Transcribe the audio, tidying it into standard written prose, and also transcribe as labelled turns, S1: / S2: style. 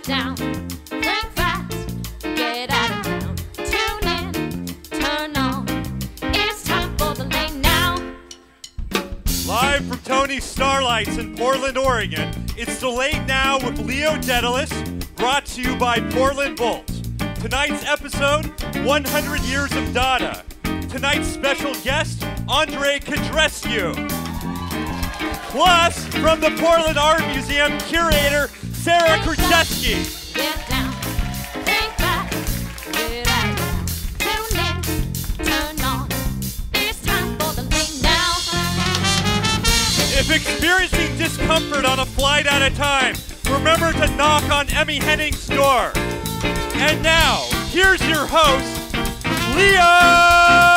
S1: down, think fast, get out of town. Tune in, turn on, it's time for the late now.
S2: Live from Tony's Starlights in Portland, Oregon, it's the Late Now with Leo Daedalus, brought to you by Portland Bulls. Tonight's episode, 100 Years of Dada. Tonight's special guest, Andrei Codrescu. Plus, from the Portland Art Museum, curator Sarah Krzyzewski.
S1: Get down, think fast, get out now. Tune in, turn on, it's time for the late now.
S2: If experiencing discomfort on a flight at a time, remember to knock on Emmy Henning's door. And now, here's your host, Leo